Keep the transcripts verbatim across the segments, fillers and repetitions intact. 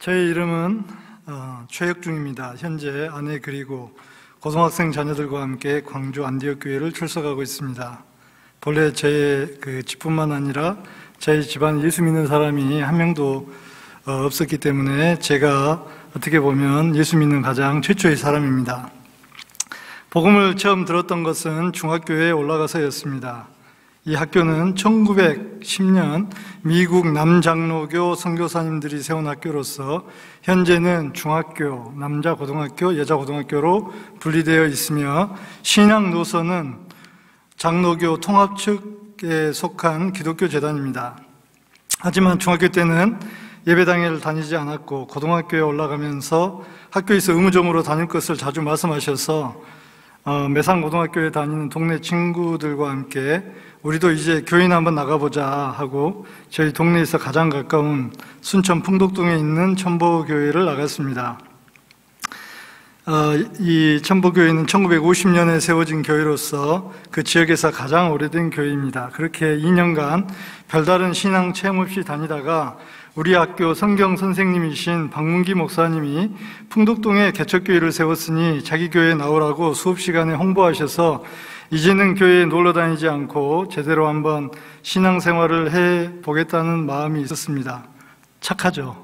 저의 이름은 어, 최혁중입니다. 현재 아내 그리고 고등학생 자녀들과 함께 광주 안디옥 교회를 출석하고 있습니다. 본래 제 그 집뿐만 아니라 저희 집안 예수 믿는 사람이 한 명도 어, 없었기 때문에 제가 어떻게 보면 예수 믿는 가장 최초의 사람입니다. 복음을 처음 들었던 것은 중학교에 올라가서였습니다. 이 학교는 천구백십 년 미국 남장로교 선교사님들이 세운 학교로서 현재는 중학교, 남자 고등학교, 여자 고등학교로 분리되어 있으며 신앙 노선은 장로교 통합 측에 속한 기독교 재단입니다. 하지만 중학교 때는 예배당회를 다니지 않았고 고등학교에 올라가면서 학교에서 의무적으로 다닐 것을 자주 말씀하셔서 어, 매산고등학교에 다니는 동네 친구들과 함께 우리도 이제 교회나 한번 나가보자 하고 저희 동네에서 가장 가까운 순천 풍덕동에 있는 천보교회를 나갔습니다. 어, 이 천보교회는 천구백오십 년에 세워진 교회로서 그 지역에서 가장 오래된 교회입니다. 그렇게 이 년간 별다른 신앙 체험 없이 다니다가 우리 학교 성경 선생님이신 박문기 목사님이 풍덕동에 개척교회를 세웠으니 자기 교회에 나오라고 수업 시간에 홍보하셔서 이제는 교회에 놀러 다니지 않고 제대로 한번 신앙생활을 해보겠다는 마음이 있었습니다. 착하죠?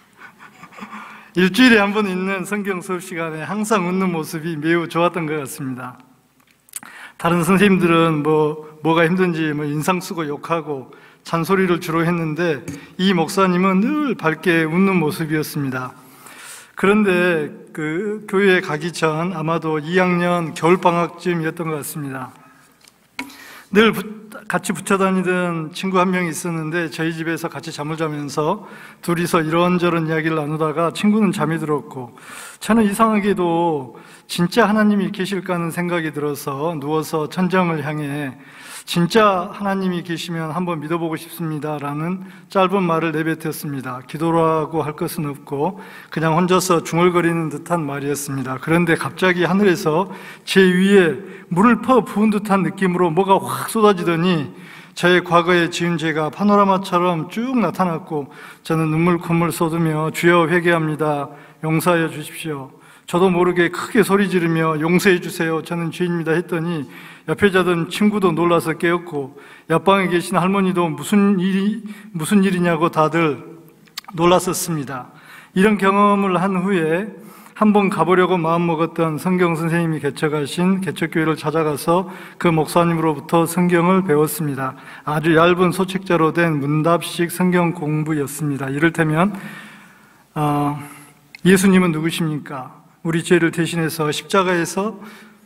일주일에 한 번 있는 성경 수업 시간에 항상 웃는 모습이 매우 좋았던 것 같습니다. 다른 선생님들은 뭐, 뭐가 힘든지 뭐 인상 쓰고 욕하고 잔소리를 주로 했는데 이 목사님은 늘 밝게 웃는 모습이었습니다. 그런데 그 교회에 가기 전 아마도 이 학년 겨울방학쯤이었던 것 같습니다. 늘 같이 붙여 다니던 친구 한 명이 있었는데 저희 집에서 같이 잠을 자면서 둘이서 이런저런 이야기를 나누다가 친구는 잠이 들었고 저는 이상하게도 진짜 하나님이 계실까 하는 생각이 들어서 누워서 천장을 향해 진짜 하나님이 계시면 한번 믿어보고 싶습니다 라는 짧은 말을 내뱉었습니다. 기도라고 할 것은 없고 그냥 혼자서 중얼거리는 듯한 말이었습니다. 그런데 갑자기 하늘에서 제 위에 물을 퍼 부은 듯한 느낌으로 뭐가 확 쏟아지더니 저의 과거에 지은 죄가 파노라마처럼 쭉 나타났고 저는 눈물 콧물 쏟으며 주여 회개합니다. 용서하여 주십시오. 저도 모르게 크게 소리 지르며 용서해 주세요. 저는 죄인입니다 했더니 옆에 자던 친구도 놀라서 깨었고 옆방에 계신 할머니도 무슨 일이 무슨 일이냐고 다들 놀랐었습니다. 이런 경험을 한 후에 한번 가보려고 마음먹었던 성경 선생님이 개척하신 개척교회를 찾아가서 그 목사님으로부터 성경을 배웠습니다. 아주 얇은 소책자로 된 문답식 성경 공부였습니다. 이를테면 어, 예수님은 누구십니까? 우리 죄를 대신해서 십자가에서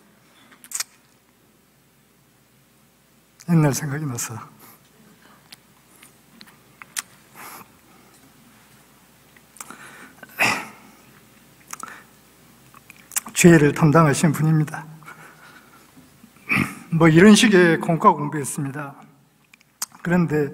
옛날 생각이 나서 죄를 담당하신 분입니다. 뭐 이런 식의 공과 공부였습니다. 그런데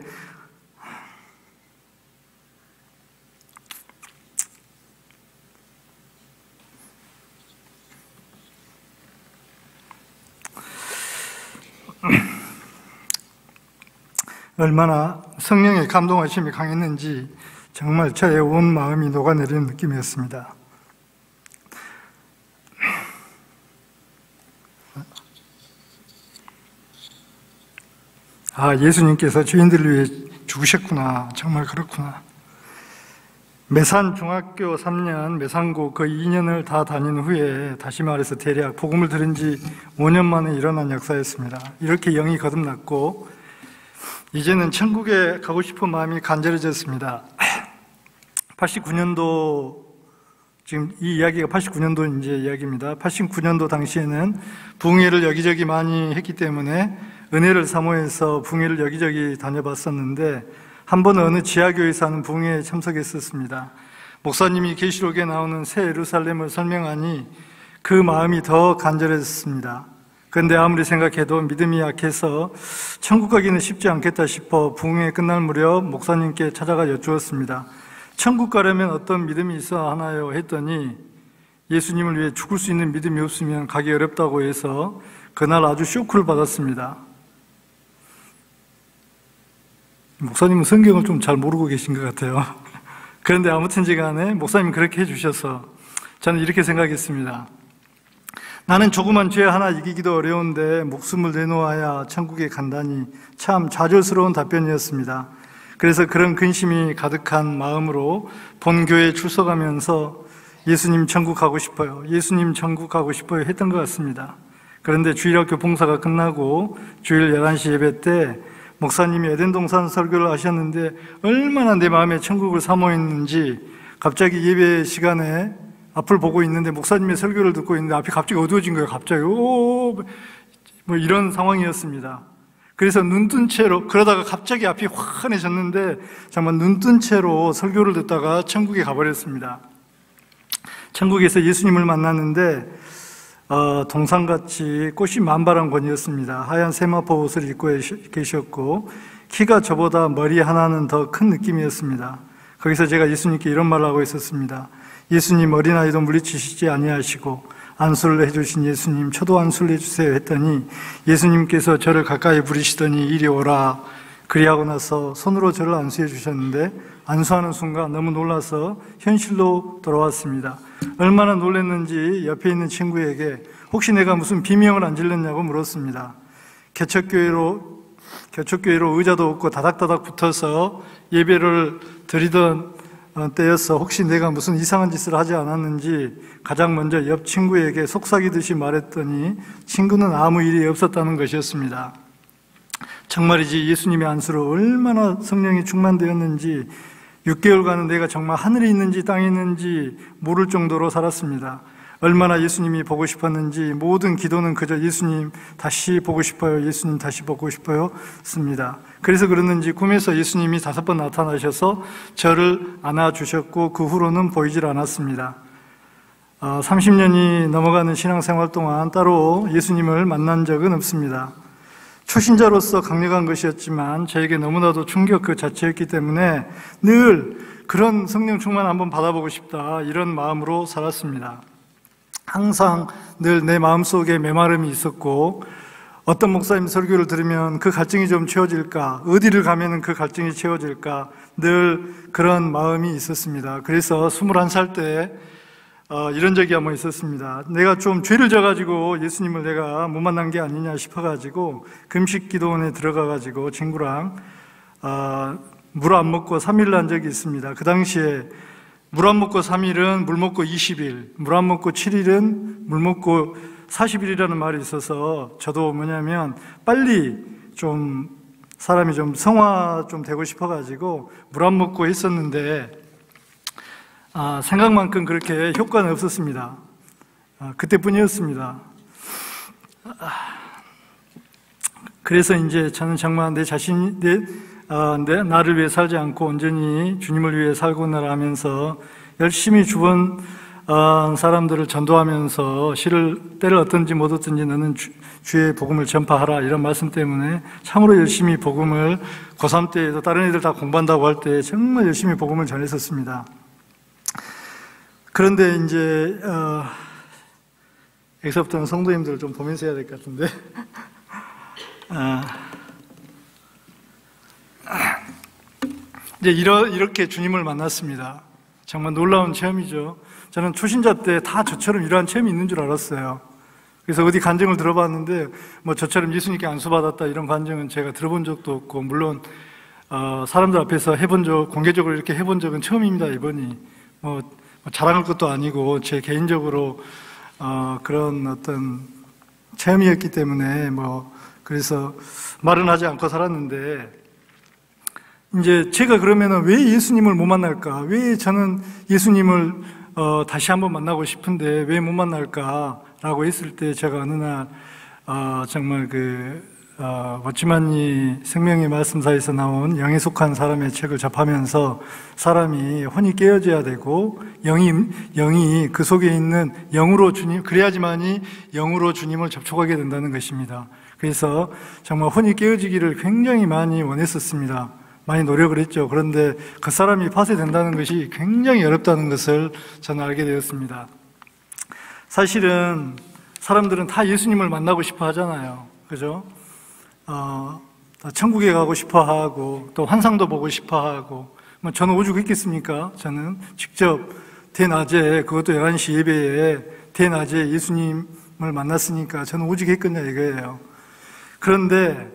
얼마나 성령의 감동하심이 강했는지 정말 저의 온 마음이 녹아내리는 느낌이었습니다. 아, 예수님께서 죄인들을 위해 죽으셨구나. 정말 그렇구나. 매산 중학교 삼 년, 매산고 그 이 년을 다 다닌 후에 다시 말해서 대략 복음을 들은 지 오 년 만에 일어난 역사였습니다. 이렇게 영이 거듭났고 이제는 천국에 가고 싶은 마음이 간절해졌습니다. 팔십구 년도, 지금 이 이야기가 팔십구 년도 이제 이야기입니다. 팔십구 년도 당시에는 붕회를 여기저기 많이 했기 때문에 은혜를 사모해서 붕회를 여기저기 다녀봤었는데 한 번은 어느 지하교회에서 하는 붕회에 참석했었습니다. 목사님이 계시록에 나오는 새 예루살렘을 설명하니 그 마음이 더 간절해졌습니다. 그런데 아무리 생각해도 믿음이 약해서 천국 가기는 쉽지 않겠다 싶어 붕회 끝날 무렵 목사님께 찾아가 여쭈었습니다. 천국 가려면 어떤 믿음이 있어야 하나요? 했더니 예수님을 위해 죽을 수 있는 믿음이 없으면 가기 어렵다고 해서 그날 아주 쇼크를 받았습니다. 목사님은 성경을 좀 잘 모르고 계신 것 같아요. 그런데 아무튼지 간에 목사님이 그렇게 해주셔서 저는 이렇게 생각했습니다. 나는 조그만 죄 하나 이기기도 어려운데 목숨을 내놓아야 천국에 간다니 참 좌절스러운 답변이었습니다. 그래서 그런 근심이 가득한 마음으로 본교회에 출석하면서 예수님 천국 가고 싶어요, 예수님 천국 가고 싶어요 했던 것 같습니다. 그런데 주일학교 봉사가 끝나고 주일 열한 시 예배 때 목사님이 에덴동산 설교를 하셨는데 얼마나 내 마음에 천국을 사모했는지 갑자기 예배 시간에 앞을 보고 있는데 목사님의 설교를 듣고 있는데 앞이 갑자기 어두워진 거예요. 갑자기 오, 뭐 이런 상황이었습니다. 그래서 눈뜬 채로, 그러다가 갑자기 앞이 환해졌는데 정말 눈뜬 채로 설교를 듣다가 천국에 가버렸습니다. 천국에서 예수님을 만났는데 어, 동상같이 꽃이 만발한 권이었습니다. 하얀 세마포 옷을 입고 계셨고 키가 저보다 머리 하나는 더 큰 느낌이었습니다. 거기서 제가 예수님께 이런 말을 하고 있었습니다. 예수님, 어린아이도 물리치시지 아니하시고 안수를 해주신 예수님, 저도 안수를 해주세요 했더니 예수님께서 저를 가까이 부르시더니 이리 오라. 그리하고 나서 손으로 저를 안수해 주셨는데 안수하는 순간 너무 놀라서 현실로 돌아왔습니다. 얼마나 놀랐는지 옆에 있는 친구에게 혹시 내가 무슨 비명을 안 질렀냐고 물었습니다. 개척교회로, 개척교회로 의자도 없고 다닥다닥 붙어서 예배를 드리던 때였어. 혹시 내가 무슨 이상한 짓을 하지 않았는지 가장 먼저 옆 친구에게 속삭이듯이 말했더니 친구는 아무 일이 없었다는 것이었습니다. 정말이지 예수님의 안수로 얼마나 성령이 충만되었는지 육 개월간은 내가 정말 하늘에 있는지 땅에 있는지 모를 정도로 살았습니다. 얼마나 예수님이 보고 싶었는지 모든 기도는 그저 예수님 다시 보고 싶어요, 예수님 다시 보고 싶어요 습니다. 그래서 그러는지 꿈에서 예수님이 다섯 번 나타나셔서 저를 안아주셨고 그 후로는 보이질 않았습니다. 어, 삼십 년이 넘어가는 신앙생활 동안 따로 예수님을 만난 적은 없습니다. 초신자로서 강력한 것이었지만 저에게 너무나도 충격 그 자체였기 때문에 늘 그런 성령 충만 한번 받아보고 싶다 이런 마음으로 살았습니다. 항상 늘 내 마음속에 메마름이 있었고 어떤 목사님 설교를 들으면 그 갈증이 좀 채워질까, 어디를 가면 그 갈증이 채워질까 늘 그런 마음이 있었습니다. 그래서 스물한 살 때 어, 이런 적이 한번 있었습니다. 내가 좀 죄를 져가지고 예수님을 내가 못 만난 게 아니냐 싶어가지고 금식 기도원에 들어가가지고 친구랑 어, 물 안 먹고 삼 일 난 적이 있습니다. 그 당시에 물 안 먹고 삼 일은 물 먹고 이십 일, 물 안 먹고 칠 일은 물 먹고 사십 일이라는 말이 있어서 저도 뭐냐면 빨리 좀 사람이 좀 성화 좀 되고 싶어가지고 물 안 먹고 했었는데 아, 생각만큼 그렇게 효과는 없었습니다. 아, 그때뿐이었습니다. 아, 그래서 이제 저는 정말 내 자신, 내, 아, 내, 나를 위해 살지 않고 온전히 주님을 위해 살고나 하면서 열심히 주변 어, 사람들을 전도하면서 시를 때를 얻든지 못 얻든지 너는 주, 주의 복음을 전파하라 이런 말씀 때문에 참으로 열심히 복음을 고삼 때에도 다른 애들 다 공부한다고 할 때 정말 열심히 복음을 전했었습니다. 그런데 이제 어, 여기서부터는 성도님들을 좀 보면서 해야 될 것 같은데 어, 이제 이러, 이렇게 주님을 만났습니다. 정말 놀라운 체험이죠. 저는 초신자 때 다 저처럼 이러한 체험이 있는 줄 알았어요. 그래서 어디 간증을 들어봤는데 뭐 저처럼 예수님께 안수받았다 이런 간증은 제가 들어본 적도 없고 물론 어, 사람들 앞에서 해본 적, 공개적으로 이렇게 해본 적은 처음입니다. 이번이 뭐 자랑할 것도 아니고 제 개인적으로 어, 그런 어떤 체험이었기 때문에 뭐 그래서 말은 하지 않고 살았는데 이제 제가 그러면은 왜 예수님을 못 만날까? 왜 저는 예수님을 어, 다시 한번 만나고 싶은데 왜 못 만날까라고 했을 때 제가 어느 날 어, 정말 그 어, 워치만이 생명의 말씀사에서 나온 영에 속한 사람의 책을 접하면서 사람이 혼이 깨어져야 되고 영이 영이 그 속에 있는 영으로 주님 그래야지만이 영으로 주님을 접촉하게 된다는 것입니다. 그래서 정말 혼이 깨어지기를 굉장히 많이 원했었습니다. 많이 노력을 했죠. 그런데 그 사람이 파쇄된다는 것이 굉장히 어렵다는 것을 저는 알게 되었습니다. 사실은 사람들은 다 예수님을 만나고 싶어 하잖아요. 그죠? 어, 천국에 가고 싶어 하고 또 환상도 보고 싶어 하고 뭐 저는 오죽 했겠습니까? 저는 직접 대낮에, 그것도 열한 시 예배에 대낮에 예수님을 만났으니까 저는 오죽 했겠냐 이거예요. 그런데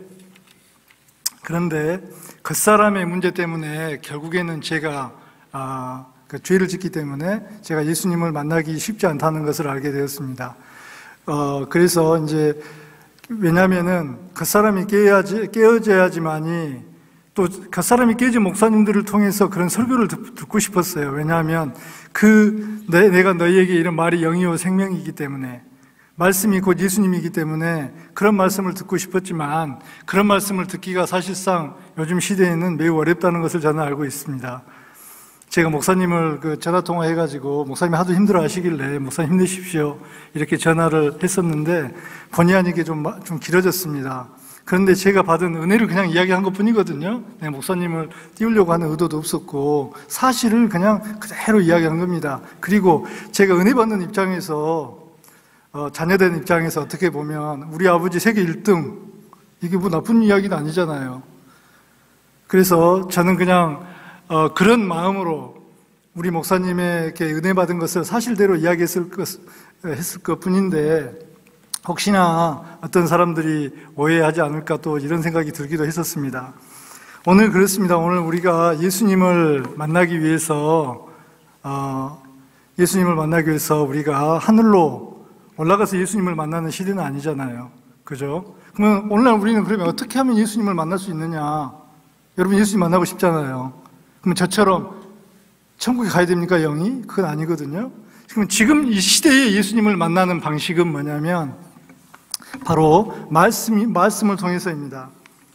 그런데 그 사람의 문제 때문에 결국에는 제가 아, 그 죄를 짓기 때문에 제가 예수님을 만나기 쉽지 않다는 것을 알게 되었습니다. 어, 그래서 이제 왜냐하면은 그 사람이 깨어야지, 깨어져야지만이 또 그 사람이 깨진 목사님들을 통해서 그런 설교를 듣, 듣고 싶었어요. 왜냐하면 그 내, 내가 너희에게 이런 말이 영이요 생명이기 때문에 말씀이 곧 예수님이기 때문에 그런 말씀을 듣고 싶었지만 그런 말씀을 듣기가 사실상 요즘 시대에는 매우 어렵다는 것을 저는 알고 있습니다. 제가 목사님을 그 전화 통화해가지고 목사님이 하도 힘들어 하시길래 목사님 힘내십시오 이렇게 전화를 했었는데 본의 아니게 좀, 좀 길어졌습니다. 그런데 제가 받은 은혜를 그냥 이야기한 것 뿐이거든요. 네, 목사님을 띄우려고 하는 의도도 없었고 사실을 그냥 그대로 이야기한 겁니다. 그리고 제가 은혜 받는 입장에서 어, 자녀된 입장에서 어떻게 보면 우리 아버지 세계 일 등 이게 뭐 나쁜 이야기는 아니잖아요. 그래서 저는 그냥 어, 그런 마음으로 우리 목사님에게 은혜 받은 것을 사실대로 이야기했을 것, 했을 것 뿐인데 혹시나 어떤 사람들이 오해하지 않을까 또 이런 생각이 들기도 했었습니다. 오늘 그렇습니다. 오늘 우리가 예수님을 만나기 위해서 어, 예수님을 만나기 위해서 우리가 하늘로 올라가서 예수님을 만나는 시대는 아니잖아요. 그죠? 그러면 오늘날 우리는 그러면 어떻게 하면 예수님을 만날 수 있느냐? 여러분 예수님 만나고 싶잖아요. 그럼 저처럼 천국에 가야 됩니까, 영이? 그건 아니거든요. 그럼 지금 이 시대에 예수님을 만나는 방식은 뭐냐면 바로 말씀이, 말씀을 통해서입니다.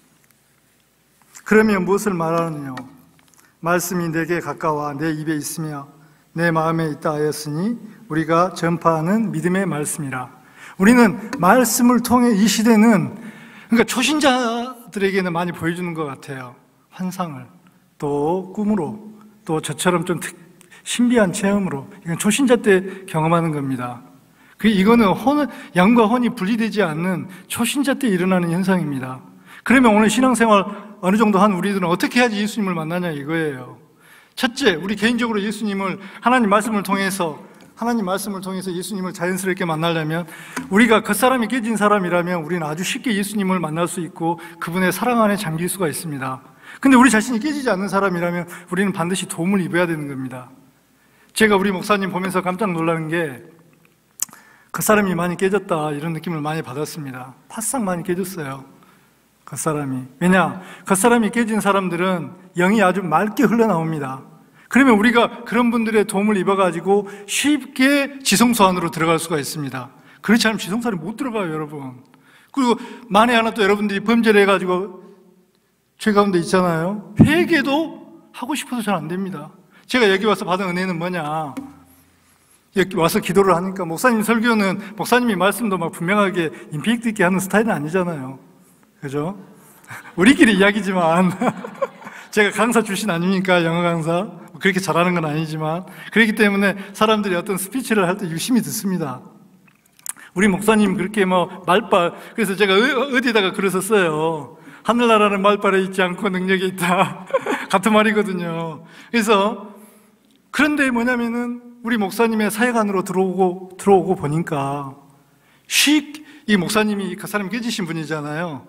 그러면 무엇을 말하느냐? 말씀이 내게 가까워 내 입에 있으며 내 마음에 있다 하였으니 우리가 전파하는 믿음의 말씀이라. 우리는 말씀을 통해 이 시대는 그러니까 초신자들에게는 많이 보여주는 것 같아요. 환상을 또 꿈으로 또 저처럼 좀 특, 신비한 체험으로 이건 초신자 때 경험하는 겁니다. 그 이거는 혼, 양과 혼이 분리되지 않는 초신자 때 일어나는 현상입니다. 그러면 오늘 신앙생활 어느 정도 한 우리들은 어떻게 해야지 예수님을 만나냐 이거예요. 첫째, 우리 개인적으로 예수님을 하나님 말씀을 통해서 하나님 말씀을 통해서 예수님을 자연스럽게 만나려면 우리가 그 사람이 깨진 사람이라면 우리는 아주 쉽게 예수님을 만날 수 있고 그분의 사랑 안에 잠길 수가 있습니다. 근데 우리 자신이 깨지지 않는 사람이라면 우리는 반드시 도움을 입어야 되는 겁니다. 제가 우리 목사님 보면서 깜짝 놀라는 게 그 사람이 많이 깨졌다 이런 느낌을 많이 받았습니다. 바싹 많이 깨졌어요. 그 사람이. 왜냐? 그 사람이 깨진 사람들은 영이 아주 맑게 흘러나옵니다. 그러면 우리가 그런 분들의 도움을 입어가지고 쉽게 지성소 안으로 들어갈 수가 있습니다. 그렇지 않으면 지성소 안에 못 들어가요, 여러분. 그리고 만에 하나 또 여러분들이 범죄를 해가지고 죄 가운데 있잖아요. 회개도 하고 싶어서 잘 안 됩니다. 제가 여기 와서 받은 은혜는 뭐냐? 여기 와서 기도를 하니까 목사님 설교는 목사님이 말씀도 막 분명하게 임팩트 있게 하는 스타일은 아니잖아요. 그죠? 우리끼리 이야기지만 제가 강사 출신 아닙니까? 영어 강사. 그렇게 잘하는 건 아니지만 그렇기 때문에 사람들이 어떤 스피치를 할 때 유심히 듣습니다. 우리 목사님 그렇게 뭐 말빨 그래서 제가 어디다가 글을 썼어요. 하늘나라는 말빨에 있지 않고 능력이 있다. 같은 말이거든요. 그래서 그런데 뭐냐면은 우리 목사님의 사역 안으로 들어오고 들어오고 보니까 쉽 이 목사님이 그 사람이 깨지신 분이잖아요.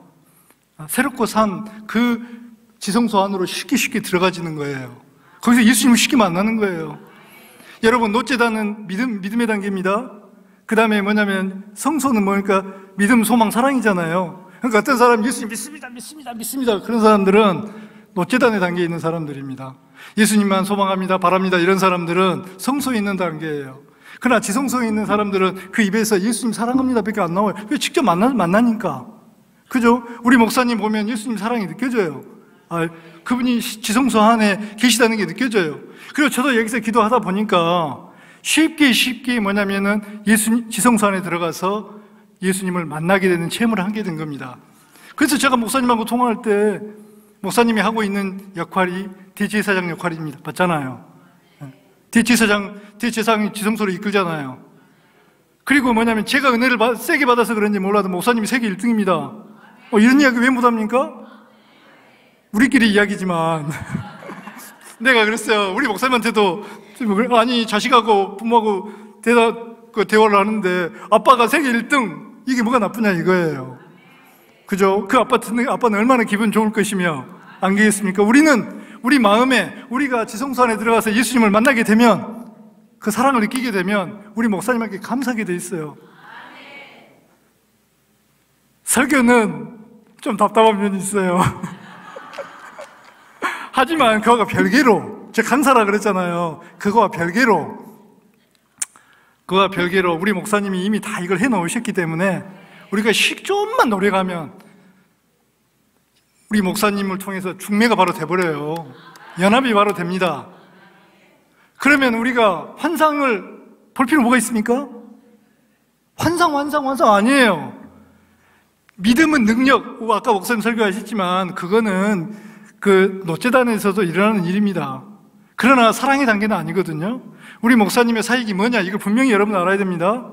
새롭고 산 그 지성소 안으로 쉽게 쉽게 들어가지는 거예요. 거기서 예수님을 쉽게 만나는 거예요. 여러분, 노제단은 믿음, 믿음의 단계입니다. 그 다음에 뭐냐면 성소는 뭐니까 믿음, 소망, 사랑이잖아요. 그러니까 어떤 사람 예수님 믿습니다, 믿습니다, 믿습니다. 그런 사람들은 노제단의 단계에 있는 사람들입니다. 예수님만 소망합니다, 바랍니다. 이런 사람들은 성소에 있는 단계예요. 그러나 지성소에 있는 사람들은 그 입에서 예수님 사랑합니다 밖에 안 나와요. 왜? 직접 만나, 만나니까. 그죠? 우리 목사님 보면 예수님 사랑이 느껴져요. 아, 그분이 지성소 안에 계시다는 게 느껴져요. 그리고 저도 여기서 기도하다 보니까 쉽게 쉽게 뭐냐면은 예수 지성소 안에 들어가서 예수님을 만나게 되는 체험을 하게 된 겁니다. 그래서 제가 목사님하고 통화할 때 목사님이 하고 있는 역할이 대제사장 역할입니다. 맞잖아요. 대제사장, 대제사장이 지성소를 이끌잖아요. 그리고 뭐냐면 제가 은혜를 받, 세게 받아서 그런지 몰라도 목사님이 세계 일 등입니다. 어, 이런 이야기 왜 못합니까? 우리끼리 이야기지만 내가 그랬어요. 우리 목사님한테도 아니 자식하고 부모하고 대화, 그 대화를 하는데 아빠가 세계 일 등 이게 뭐가 나쁘냐 이거예요. 그죠? 그 아빠 듣는 아빠는 얼마나 기분 좋을 것이며 안 그렇겠습니까? 우리는 우리 마음에 우리가 지성소 안에 들어가서 예수님을 만나게 되면 그 사랑을 느끼게 되면 우리 목사님에게 감사하게 돼 있어요. 설교는 좀 답답한 면이 있어요. 하지만 그거가 별개로, 제가 간사라 그랬잖아요. 그거와 별개로, 그거와 별개로 우리 목사님이 이미 다 이걸 해놓으셨기 때문에 우리가 식 좀만 노력하면 우리 목사님을 통해서 중매가 바로 돼버려요. 연합이 바로 됩니다. 그러면 우리가 환상을 볼 필요 뭐가 있습니까? 환상, 환상, 환상 아니에요. 믿음은 능력, 아까 목사님 설교하셨지만 그거는 그 노재단에서도 일어나는 일입니다. 그러나 사랑의 단계는 아니거든요. 우리 목사님의 사역이 뭐냐, 이걸 분명히 여러분 알아야 됩니다.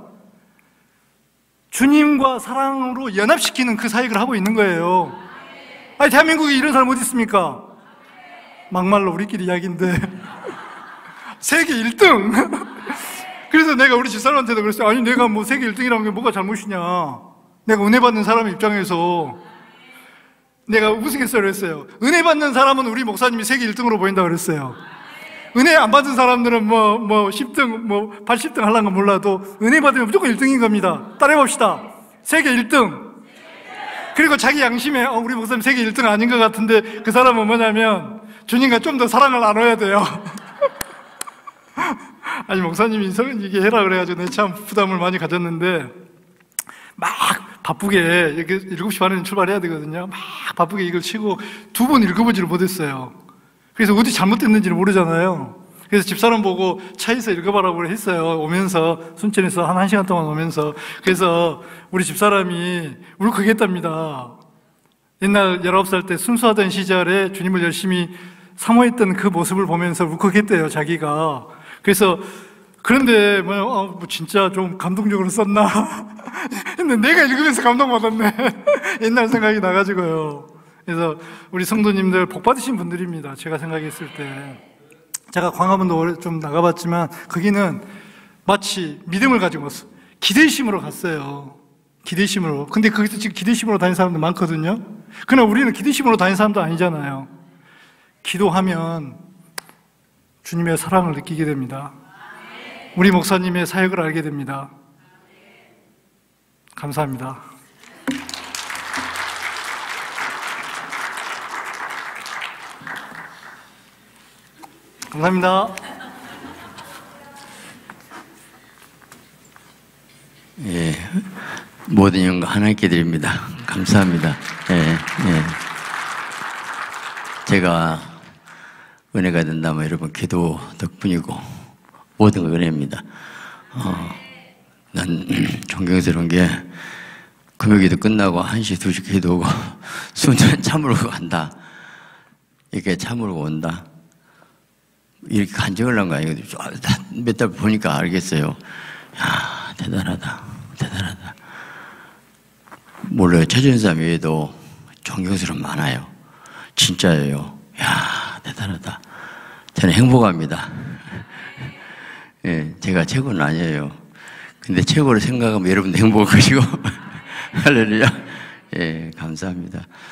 주님과 사랑으로 연합시키는 그 사역을 하고 있는 거예요. 아니, 대한민국에 이런 사람 어디 있습니까? 막말로 우리끼리 이야기인데 세계 일 등. 그래서 내가 우리 집사람한테도 그랬어요. 아니, 내가 뭐 세계 일 등이라는 게 뭐가 잘못이냐, 내가 은혜 받는 사람의 입장에서 내가 우스갯소리를 했어요. 은혜 받는 사람은 우리 목사님이 세계 일 등으로 보인다고 그랬어요. 은혜 안 받은 사람들은 뭐, 뭐 십 등, 뭐 팔십 등 하려는 건 몰라도 은혜 받으면 무조건 일 등인 겁니다. 따라해봅시다. 세계 일 등. 그리고 자기 양심에 어, 우리 목사님 세계 일 등 아닌 것 같은데 그 사람은 뭐냐면 주님과 좀 더 사랑을 나눠야 돼요. 아니, 목사님이 이게 해라 그래가지고 내가 참 부담을 많이 가졌는데 막 바쁘게 이렇게 일곱 시 반에 출발해야 되거든요. 막 바쁘게 이걸 치고 두 번 읽어보지를 못했어요. 그래서 어디 잘못됐는지를 모르잖아요. 그래서 집사람 보고 차에서 읽어봐라고 했어요. 오면서, 순천에서 한 1시간 동안 오면서. 그래서 우리 집사람이 울컥했답니다. 옛날 열아홉 살 때 순수하던 시절에 주님을 열심히 사모했던 그 모습을 보면서 울컥했대요, 자기가. 그래서 그런데 뭐, 어, 뭐 진짜 좀 감동적으로 썼나 했는데 내가 읽으면서 감동받았네. 옛날 생각이 나가지고요. 그래서 우리 성도님들 복 받으신 분들입니다. 제가 생각했을 때. 제가 광화문도 좀 나가봤지만 거기는 마치 믿음을 가지고 기대심으로 갔어요. 기대심으로. 근데 거기서 지금 기대심으로 다니는 사람들 많거든요. 그러나 우리는 기대심으로 다니는 사람도 아니잖아요. 기도하면 주님의 사랑을 느끼게 됩니다. 우리 목사님의 사역을 알게 됩니다. 감사합니다. 감사합니다. 예, 모든 영광 하나님께 드립니다. 감사합니다. 예, 예. 제가 은혜가 된다면 여러분 기도 덕분이고 모든 건 은혜입니다. 어, 난 존경스러운 게 금요기도 끝나고 한 시, 두 시 기도하고 순전 참으러 간다. 이렇게 참으러 온다. 이렇게 간증을 한 거 아니거든요. 몇 달 보니까 알겠어요. 야, 대단하다. 대단하다. 몰라요. 최전사 외에도 존경스러운 많아요. 진짜예요. 야, 대단하다. 저는 행복합니다. 예, 제가 최고는 아니에요. 근데 최고를 생각하면 여러분도 행복할 것이고. 할렐루야. 예, 감사합니다.